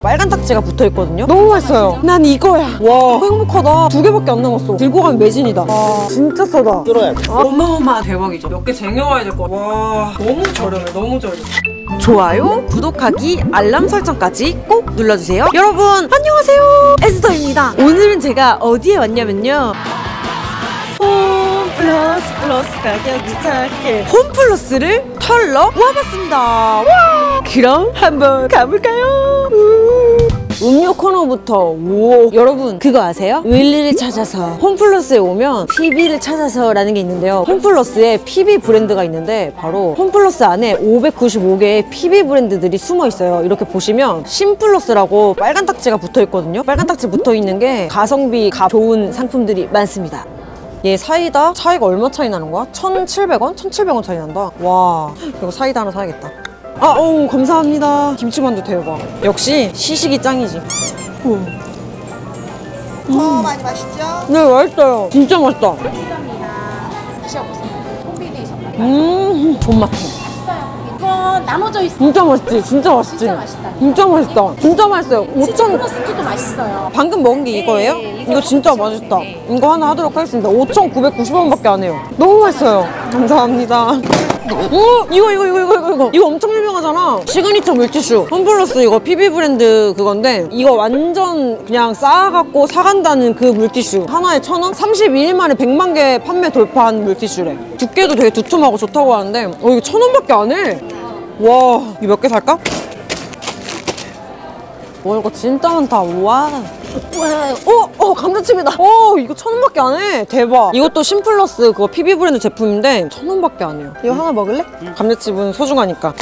빨간 딱지가 붙어있거든요. 너무 맛있어요. 난 이거야. 와 행복하다. 2개밖에 안 남았어. 들고 가면 매진이다. 와 진짜 싸다. 뚫어야 돼. 어마어마 대박이죠. 몇 개 쟁여와야 될 것 같아. 와 너무 저렴해. 너무 저렴해. 좋아요, 구독하기, 알람 설정까지 꼭 눌러주세요. 여러분 안녕하세요, 에스더입니다. 오늘은 제가 어디에 왔냐면요, 홈플러스 가격 착해 홈플러스를 털러 와봤습니다. 와 그럼 한번 가볼까요? 음료 코너부터. 오 여러분 그거 아세요? 윌리를 찾아서 홈플러스에 오면 PB를 찾아서 라는 게 있는데요. 홈플러스에 PB 브랜드가 있는데 바로 홈플러스 안에 595개의 PB 브랜드들이 숨어 있어요. 이렇게 보시면 심플러스라고 빨간 딱지가 붙어 있거든요. 빨간 딱지 붙어 있는 게 가성비 좋은 상품들이 많습니다. 얘 사이다 차이가 얼마 차이 나는 거야? 1,700원? 1,700원 차이 난다. 와 이거 사이다 하나 사야겠다. 어우 감사합니다. 김치만두 대박. 역시 시식이 짱이지. 많이 마시죠? 네 맛있어요. 진짜 맛있다. 드셔보세요. 콤비네이션. 존맛해. 이거 나눠져 있어요. 진짜 맛있지? 진짜 맛있지? 진짜 맛있다. 진짜 맛있다. 진짜 맛있어요. 5,000. 플러스도 맛있어요. 방금 먹은 게 이거예요? 네, 이거 진짜 맛있다. 이거 하나 하도록 하겠습니다. 5,990원밖에 안 해요. 너무 맛있어요. 감사합니다. 이거 엄청 유명하잖아. 시그니처 물티슈. 홈플러스 이거 PB 브랜드 그건데 이거 완전 그냥 쌓아갖고 사간다는 그 물티슈. 하나에 1,000원? 32일 만에 100만 개 판매 돌파한 물티슈래. 두께도 되게 두툼하고 좋다고 하는데 이거 1,000원밖에 안 해. 와 이거 몇 개 살까? 와 이거 진짜 많다. 와 감자칩이다. 이거 1,000원밖에 안 해. 대박. 이것도 심플러스 그거 PB 브랜드 제품인데 1,000원밖에 안 해요. 이거 하나 먹을래? 감자칩은 소중하니까.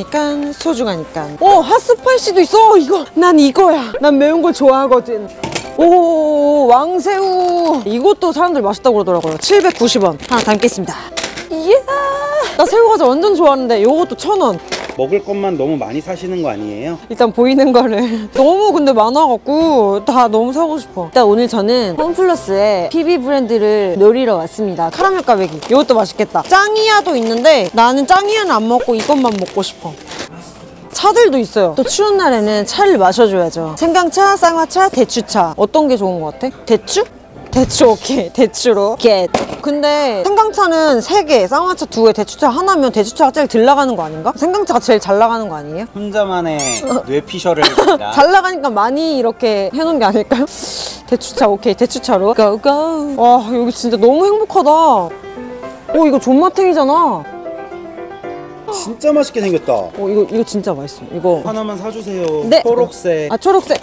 핫스파이시도 있어. 이거 난 이거야. 난 매운 걸 좋아하거든. 오 왕새우. 이것도 사람들 맛있다고 그러더라고요. 790원. 하나 담겠습니다. 이야 나 새우과자 완전 좋아하는데 요것도 1,000원. 먹을 것만 너무 많이 사시는 거 아니에요? 일단 보이는 거를 너무 근데 많아갖고 다 너무 사고 싶어. 일단 오늘 저는 홈플러스에 PB 브랜드를 노리러 왔습니다. 카라멜 꽈배기 이것도 맛있겠다. 짱이야도 있는데 나는 짱이야는 안 먹고 이것만 먹고 싶어. 차들도 있어요. 또 추운 날에는 차를 마셔줘야죠. 생강차, 쌍화차, 대추차. 어떤 게 좋은 것 같아? 대추? 대추 오케이. 대추로 겟. 근데 생강차는 3개, 쌍화차 2개, 대추차 하나면 대추차가 제일 덜 나가는 거 아닌가? 생강차가 제일 잘 나가는 거 아니에요? 혼자만의 뇌피셜을 잘 나가니까 많이 이렇게 해놓은 게 아닐까요? 대추차 오케이. 대추차로 고고. 와 여기 진짜 너무 행복하다. 이거 존맛탱이잖아. 진짜 맛있게 생겼다. 이거 진짜 맛있어. 이거 하나만 사주세요. 네. 초록색. 초록색.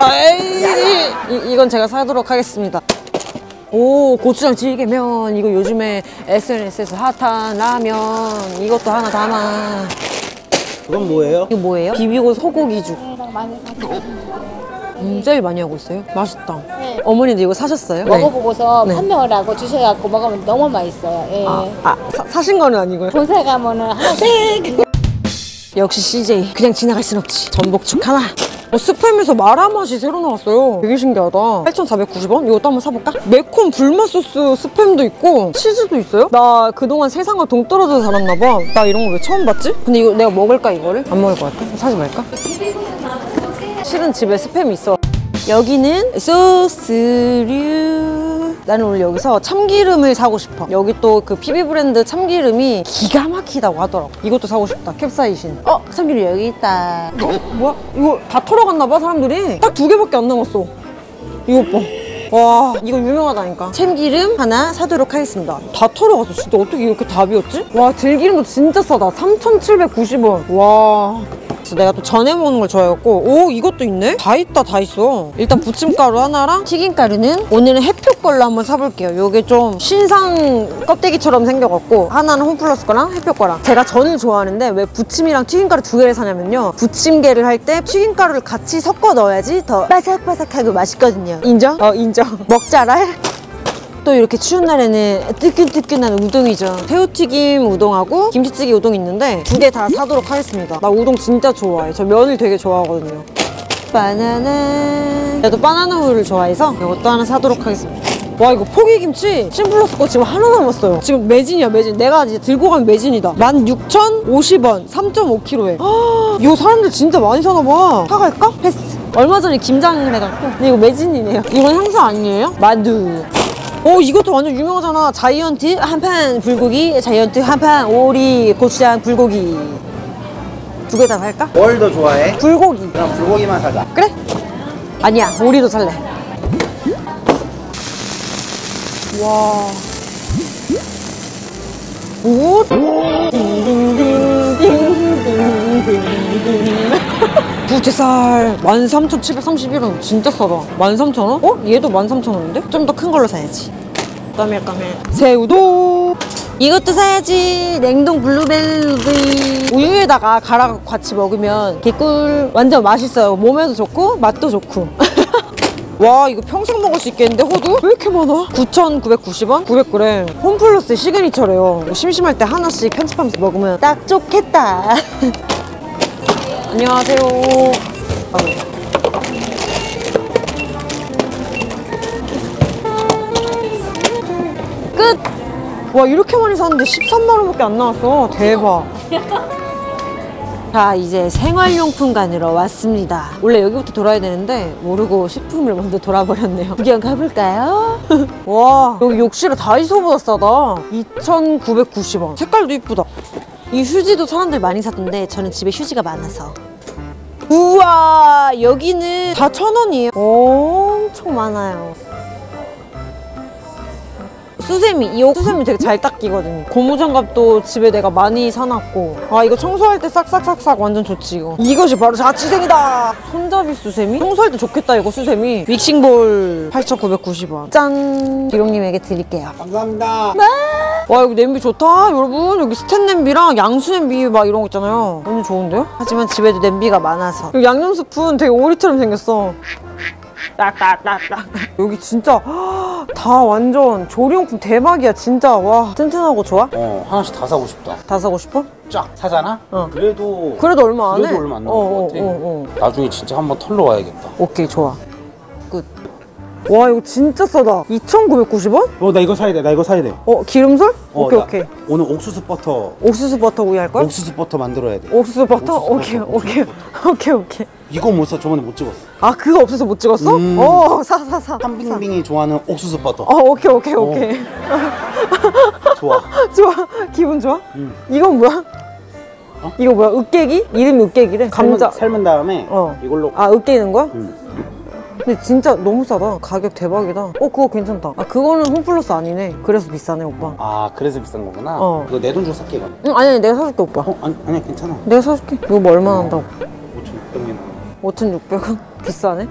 이건 제가 사도록 하겠습니다. 고추장 질게면 이거 요즘에 SNS에서 핫한 라면. 이것도 하나 담아. 그건 뭐예요? 이거 뭐예요? 비비고 소고기죽. 많이 사주세요. 제일 많이 하고 있어요? 맛있다. 네. 어머니도 이거 사셨어요? 먹어보고서 네. 판명을 하고 주셔갖고 먹으면 너무 맛있어요. 예. 사신 거는 아니고요? 본사에 가면은 하나씩. 역시 CJ. 그냥 지나갈 순 없지. 전복죽 하나. 스팸에서 마라 맛이 새로 나왔어요. 되게 신기하다. 8,490원? 이것도 한번 사볼까? 매콤 불맛 소스 스팸도 있고 치즈도 있어요? 나 그동안 세상과 동떨어져 살았나봐. 나 이런 거 왜 처음 봤지? 근데 이거 내가 먹을까 이거를? 안 먹을 것 같아. 사지 말까? 실은 집에 스팸이 있어. 여기는 소스류. 나는 원래 여기서 참기름을 사고 싶어. 여기 또 그 PB 브랜드 참기름이 기가 막히다고 하더라고. 이것도 사고 싶다. 캡사이신. 참기름 여기 있다. 뭐야? 이거 다 털어갔나 봐 사람들이. 딱 2개밖에 안 남았어. 이거 봐. 와 이거 유명하다니까. 참기름 하나 사도록 하겠습니다. 다 털어갔어. 진짜 어떻게 이렇게 다 비었지? 와 들기름도 진짜 싸다. 3,790원. 와 내가 또 전에 먹는 걸 좋아해갖고. 이것도 있네? 다 있다. 다 있어. 일단 부침가루 하나랑 튀김가루는 오늘은 해표 걸로 한번 사볼게요. 요게 좀 신상 껍데기처럼 생겨갖고 하나는 홈플러스 거랑 해표 거랑. 제가 전을 좋아하는데 왜 부침이랑 튀김가루 2개를 사냐면요, 부침개를 할 때 튀김가루를 같이 섞어 넣어야지 더 바삭바삭하고 맛있거든요. 인정? 인정. 먹자랄. 또 이렇게 추운 날에는 뜨끈뜨끈한 우동이죠. 새우튀김 우동하고 김치찌개 우동 있는데 2개 다 사도록 하겠습니다. 나 우동 진짜 좋아해. 저 면을 되게 좋아하거든요. 바나나. 나도 바나나 우유를 좋아해서 이것도 하나 사도록 하겠습니다. 와 이거 포기김치 심플러스 거 지금 하나 남았어요. 지금 매진이야 매진. 내가 이제 들고 가면 매진이다. 16,050원 3.5kg에. 이거 사람들 진짜 많이 사나봐. 사갈까? 패스. 얼마 전에 김장을 해갖고. 근데 이거 매진이네요. 이건 향수 아니에요? 만두. 오, 이것도 완전 유명하잖아. 자이언트 한 판 불고기, 자이언트 한 판 오리 고추장 불고기. 두 개 다 살까? 뭘 더 좋아해? 불고기. 그럼 불고기만 사자. 그래? 아니야, 오리도 살래. 와. 오. 딩딩딩딩딩딩딩. 부채살 13,731원. 진짜 싸다. 13,000원? 어? 얘도 13,000원인데? 좀 더 큰 걸로 사야지. 까멜까멜. 새우도. 이것도 사야지. 냉동 블루베리. 우유에다가 갈아 같이 먹으면 개꿀. 완전 맛있어요. 몸에도 좋고 맛도 좋고. 와, 이거 평생 먹을 수 있겠는데, 호두? 왜 이렇게 많아? 9,990원? 900g. 홈플러스 시그니처래요. 심심할 때 하나씩 편집하면서 먹으면 딱 좋겠다. 안녕하세요. 끝! 와, 이렇게 많이 샀는데 13만 원밖에 안 나왔어. 대박. 자, 이제 생활용품관으로 왔습니다. 원래 여기부터 돌아야 되는데 모르고 식품을 먼저 돌아버렸네요. 구경 가볼까요? 와, 여기 욕실은 다이소보다 싸다. 2,990원. 색깔도 이쁘다. 이 휴지도 사람들 많이 사던데 저는 집에 휴지가 많아서. 우와, 여기는 다 1,000원이에요. 엄청 많아요. 수세미, 이 수세미 되게 잘 닦이거든요. 고무장갑도 집에 내가 많이 사놨고. 아, 이거 청소할 때 싹싹싹싹 완전 좋지, 이거. 이것이 바로 자취생이다. 손잡이 수세미? 청소할 때 좋겠다, 이거 수세미. 믹싱볼 8,990원. 짠! 기롱님에게 드릴게요. 감사합니다. 네. 와, 여기 냄비 좋다, 여러분. 여기 스텐 냄비랑 양수 냄비 막 이런 거 있잖아요. 완전 좋은데요? 하지만 집에도 냄비가 많아서. 여기 양념 스푼 되게 오리처럼 생겼어. 딱딱딱딱. 여기 진짜 다 완전 조리용품 대박이야, 진짜. 와, 튼튼하고 좋아? 하나씩 다 사고 싶다. 다 사고 싶어? 쫙 사잖아? 그래도 얼마 안 해? 그래도 얼마 안 나온 것 같아. 나중에 진짜 한번 털러 와야겠다. 오케이, 좋아. 끝. 와, 이거 진짜 싸다. 2,990원? 나 이거 사야 돼. 나 이거 사야 돼. 기름솔? 오케이, 나 오케이. 오늘 옥수수 버터. 옥수수 버터 우유 할걸? 옥수수 버터 만들어야 돼. 옥수수 버터? 옥수수 오케이. 버터, 오케이. 이거 못 사. 저번에 못 찍었어. 아, 그거 없어서 못 찍었어? 사. 한빙빙이 좋아하는 옥수수 버터. 오케이. 좋아. 좋아. 기분 좋아? 이건 뭐야? 이거 뭐야? 으깨기? 이름이 으깨기래. 감자. 삶은 다음에 이걸로. 아, 으깨는 거야? 근데 진짜 너무 싸다. 가격 대박이다. 그거 괜찮다. 아, 그거는 홈플러스 아니네. 그래서 비싸네, 오빠. 아, 그래서 비싼 거구나. 그거 내 돈 주고 살게, 이거. 응, 아니, 내가 사줄게, 오빠. 아니야, 괜찮아. 내가 사줄게. 이거 뭐 얼마 한다고? 5,600원. 5,600원? 비싸네?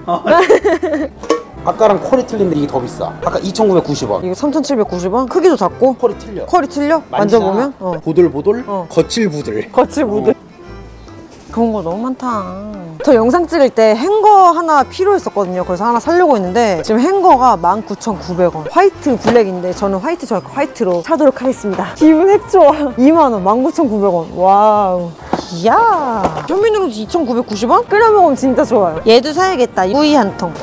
아까랑 퀄이 틀린데 이게 더 비싸. 아까 2,990원. 이거 3,790원? 크기도 작고? 퀄이 틀려. 퀄이 틀려? 만져보면? 보들보들, 거칠부들. 거칠무들. 좋은 거 너무 많다. 저 영상 찍을 때 행거 하나 필요했었거든요. 그래서 하나 사려고 했는데 지금 행거가 19,900원. 화이트 블랙인데 저는 화이트 좋아하니까 화이트로 사도록 하겠습니다. 기분 핵 좋아. 2만원, 19,900원. 와우. 이야. 현미누룽지 2,990원? 끓여 먹으면 진짜 좋아요. 얘도 사야겠다. 구이 한 통.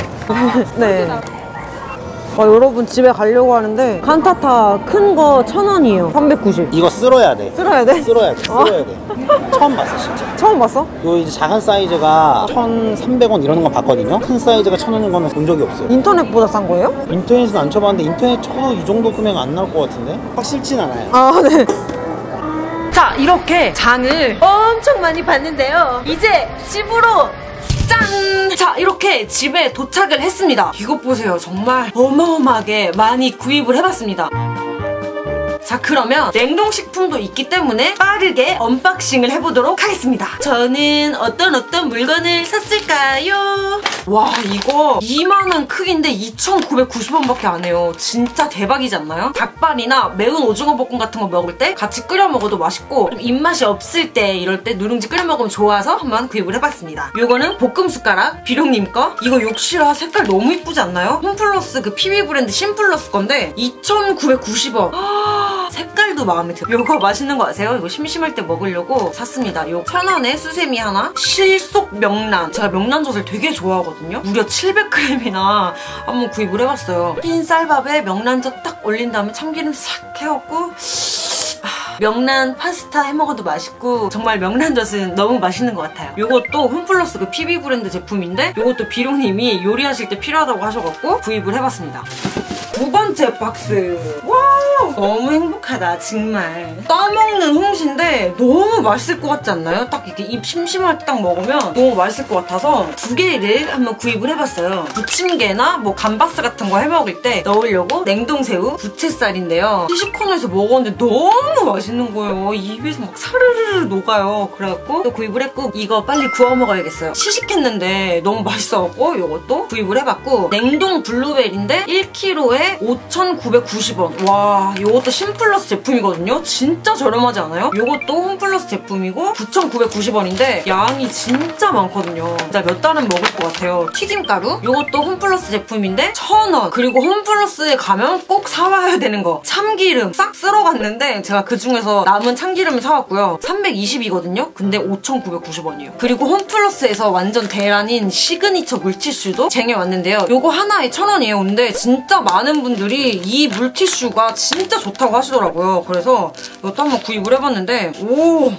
네. 여러분, 집에 가려고 하는데 칸타타 큰 거 1,000원이에요. 390. 이거 쓸어야 돼. 쓸어야 돼? 쓸어야 돼. 처음 봤어, 진짜. 처음 봤어? 요 이제 작은 사이즈가 1,300원 이러는 건 봤거든요. 큰 사이즈가 1,000원인 거는 본 적이 없어요. 인터넷보다 싼 거예요? 인터넷은 안 쳐봤는데 인터넷 쳐도 이 정도 금액 안 나올 것 같은데? 확 싫진 않아요. 아, 네. 자, 이렇게 장을 엄청 많이 봤는데요. 이제 집으로 짠! 자, 이렇게 집에 도착을 했습니다. 이것 보세요. 정말 어마어마하게 많이 구입을 해봤습니다. 자, 그러면 냉동식품도 있기 때문에 빠르게 언박싱을 해보도록 하겠습니다. 저는 어떤 물건을 샀을까요? 와, 이거 2만원 크기인데 2,990원밖에 안 해요. 진짜 대박이지 않나요? 닭발이나 매운 오징어 볶음 같은 거 먹을 때 같이 끓여 먹어도 맛있고 좀 입맛이 없을 때 이럴 때 누룽지 끓여 먹으면 좋아서 한번 구입을 해봤습니다. 요거는 볶음 숟가락 비룡님 거. 이거 욕실아 색깔 너무 이쁘지 않나요? 홈플러스 그 PB 브랜드 심플러스 건데 2,990원. 색깔도 마음에 들어요. 이거 맛있는 거 아세요? 이거 심심할 때 먹으려고 샀습니다. 요 1,000원에 수세미 하나, 실속 명란. 제가 명란젓을 되게 좋아하거든요. 무려 700g이나 한번 구입을 해봤어요. 흰 쌀밥에 명란젓 딱 올린 다음에 참기름 싹 해갖고 명란 파스타 해먹어도 맛있고 정말 명란젓은 너무 맛있는 것 같아요. 요것도 홈플러스 그 PB 브랜드 제품인데 요것도 비룡님이 요리하실 때 필요하다고 하셔갖고 구입을 해봤습니다. 두 번째 박스. 와우, 너무 행복하다 정말. 떠먹는 홍시인데 너무 맛있을 것 같지 않나요? 딱 이렇게 입 심심할 때 딱 먹으면 너무 맛있을 것 같아서 두 개를 한번 구입을 해봤어요. 부침개나 뭐 감바스 같은 거 해먹을 때 넣으려고 냉동새우 부채살인데요. 시식코너에서 먹었는데 너무 맛있는 거예요. 입에서 막 사르르르 녹아요. 그래갖고 또 구입을 했고 이거 빨리 구워 먹어야겠어요. 시식했는데 너무 맛있어갖고 이것도 구입을 해봤고 냉동 블루베리인데 1kg에 5,990원. 와, 이것도 신플러스 제품이거든요. 진짜 저렴하지 않아요? 이것도 홈플러스 제품이고 9,990원인데 양이 진짜 많거든요. 진짜 몇 달은 먹을 것 같아요. 튀김가루 이것도 홈플러스 제품인데 1,000원. 그리고 홈플러스에 가면 꼭 사와야 되는 거 참기름 싹 쓸어갔는데 제가 그중에서 남은 참기름을 사왔고요. 320이거든요. 근데 5,990원이에요. 그리고 홈플러스에서 완전 대란인 시그니처 물티슈도 쟁여왔는데요. 요거 하나에 1,000원이에요. 근데 진짜 많은 분들이 이 물티슈가 진짜 좋다고 하시더라고요. 그래서 이것도 한번 구입을 해봤는데 오!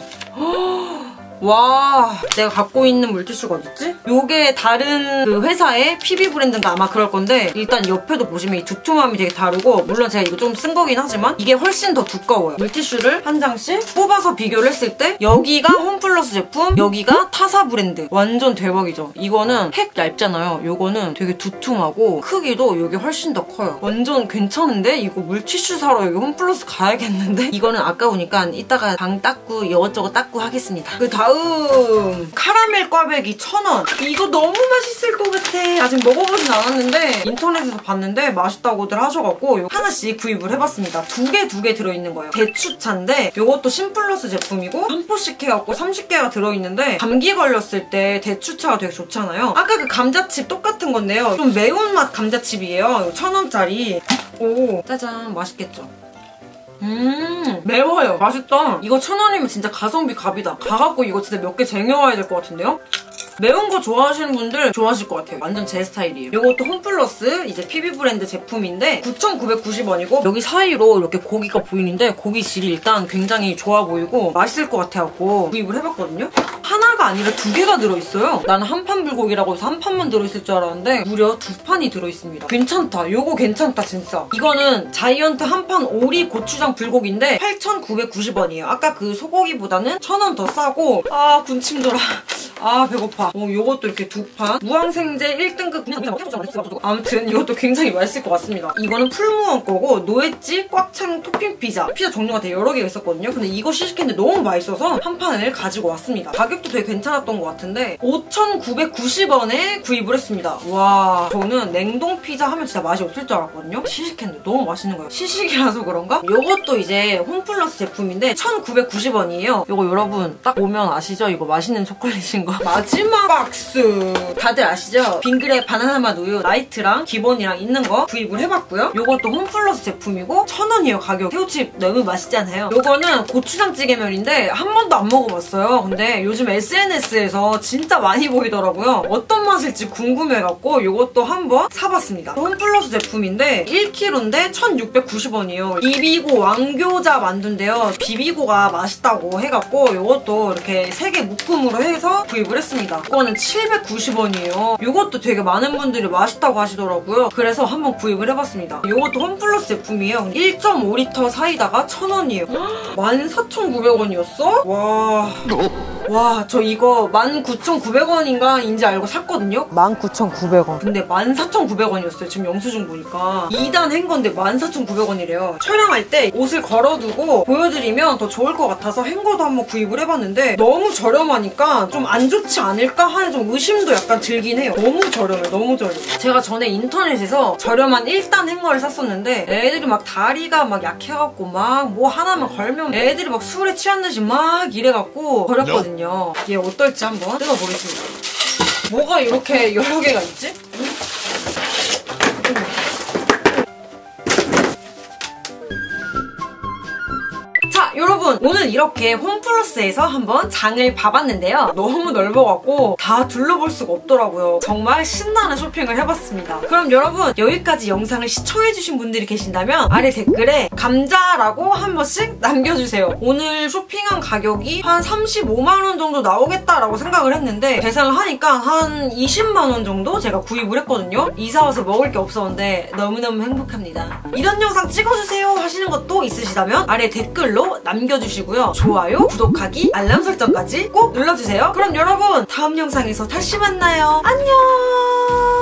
와, 내가 갖고 있는 물티슈가 어딨지? 요게 다른 그 회사의 PB 브랜드인가 아마 그럴 건데 일단 옆에도 보시면 이 두툼함이 되게 다르고 물론 제가 이거 좀 쓴 거긴 하지만 이게 훨씬 더 두꺼워요. 물티슈를 한 장씩 뽑아서 비교를 했을 때 여기가 홈플러스 제품, 여기가 타사 브랜드. 완전 대박이죠? 이거는 핵 얇잖아요. 요거는 되게 두툼하고 크기도 요게 훨씬 더 커요. 완전 괜찮은데? 이거 물티슈 사러 여기 홈플러스 가야겠는데? 이거는 아까우니까 이따가 방 닦고 이것저것 닦고 하겠습니다. 그 다음 카라멜 꽈배기 1,000원. 이거 너무 맛있을 것 같아. 아직 먹어보진 않았는데 인터넷에서 봤는데 맛있다고들 하셔갖고 하나씩 구입을 해봤습니다. 두 개 들어있는 거예요. 대추차인데 이것도 신플러스 제품이고 한 포씩 해갖고 30개가 들어있는데 감기 걸렸을 때 대추차가 되게 좋잖아요. 아까 그 감자칩 똑같은 건데요. 좀 매운맛 감자칩이에요. 1,000원짜리. 오, 짜잔. 맛있겠죠? 매워요. 맛있다. 이거 1,000원이면 진짜 가성비 갑이다. 가갖고 이거 진짜 몇 개 쟁여와야 될 것 같은데요? 매운 거 좋아하시는 분들 좋아하실 것 같아요. 완전 제 스타일이에요. 이것도 홈플러스 이제 PB 브랜드 제품인데 9,990원이고 여기 사이로 이렇게 고기가 보이는데 고기 질이 일단 굉장히 좋아 보이고 맛있을 것 같아갖고 구입을 해봤거든요. 하나가 아니라 두 개가 들어있어요. 나는 한 판 불고기라고 해서 한 판만 들어있을 줄 알았는데 무려 두 판이 들어있습니다. 괜찮다. 요거 괜찮다 진짜. 이거는 자이언트 한 판 오리 고추장 불고기인데 8,990원이에요. 아까 그 소고기보다는 1,000원 더 싸고 아 군침 돌아. 아 배고파. 요것도 이렇게 두 판. 무항생제 1등급 아무튼 이것도 굉장히 맛있을 것 같습니다. 이거는 풀무원 거고 노엣지 꽉 찬 토핑 피자. 피자 종류가 되게 여러 개가 있었거든요. 근데 이거 시식했는데 너무 맛있어서 한 판을 가지고 왔습니다. 가격도 되게 괜찮았던 것 같은데 5,990원에 구입을 했습니다. 와, 저는 냉동 피자 하면 진짜 맛이 없을 줄 알았거든요. 시식했는데 너무 맛있는 거예요. 시식이라서 그런가? 요것도 이제 홈플러스 제품인데 1,990원이에요. 요거 여러분 딱 보면 아시죠? 이거 맛있는 초콜릿인 거. 마지막 박스. 다들 아시죠? 빙그레 바나나맛 우유 라이트랑 기본이랑 있는 거 구입을 해봤고요. 요것도 홈플러스 제품이고 1,000원이에요. 가격. 새우칩 너무 맛있잖아요. 요거는 고추장찌개면인데 한 번도 안 먹어봤어요. 근데 요즘 SNS에서 진짜 많이 보이더라고요. 어떤 맛일지 궁금해갖고 요것도 한번 사봤습니다. 홈플러스 제품인데 1kg인데 1,690원이에요. 비비고 왕교자 만두인데요. 비비고가 맛있다고 해갖고 요것도 이렇게 3개 묶음으로 해서 구입을 했습니다. 이거는 790원이에요. 이것도 되게 많은 분들이 맛있다고 하시더라고요. 그래서 한번 구입을 해봤습니다. 이것도 홈플러스 제품이에요. 1.5리터 사이다가 1,000원이에요. 14,900원이었어? 와, 저 이거 19,900원인가 인지 알고 샀거든요? 19,900원. 근데 14,900원이었어요. 지금 영수증 보니까. 2단 한 건데 14,900원이래요. 촬영할 때 옷을 걸어두고 보여드리면 더 좋을 것 같아서 행거도 한번 구입을 해봤는데 너무 저렴하니까 좀 안 좋지 않을까 하는 좀 의심도 약간 들긴 해요. 너무 저렴해요. 너무 저렴해요. 제가 전에 인터넷에서 저렴한 1단 행거를 샀었는데 애들이 막 다리가 막 약해갖고 막 뭐 하나만 걸면 애들이 막 술에 취한 듯이 막 이래갖고 버렸거든요. 얘 어떨지 한번 뜯어보겠습니다. 뭐가 이렇게 여러 개가 있지? 자, 여러분 오늘 이렇게 홈플러스에서 한번 장을 봐봤는데요. 너무 넓어갖고 다 둘러볼 수가 없더라고요. 정말 신나는 쇼핑을 해봤습니다. 그럼 여러분 여기까지 영상을 시청해주신 분들이 계신다면 아래 댓글에 감자라고 한 번씩 남겨주세요. 오늘 쇼핑한 가격이 한 35만원 정도 나오겠다라고 생각을 했는데 계산을 하니까 한 20만원 정도 제가 구입을 했거든요. 이사 와서 먹을 게 없었는데 너무너무 행복합니다. 이런 영상 찍어주세요 하시는 것도 있으시다면 아래 댓글로 남겨주시고요. 좋아요, 구독하기, 알람 설정까지 꼭 눌러주세요. 그럼 여러분 다음 영상에서 다시 만나요. 안녕.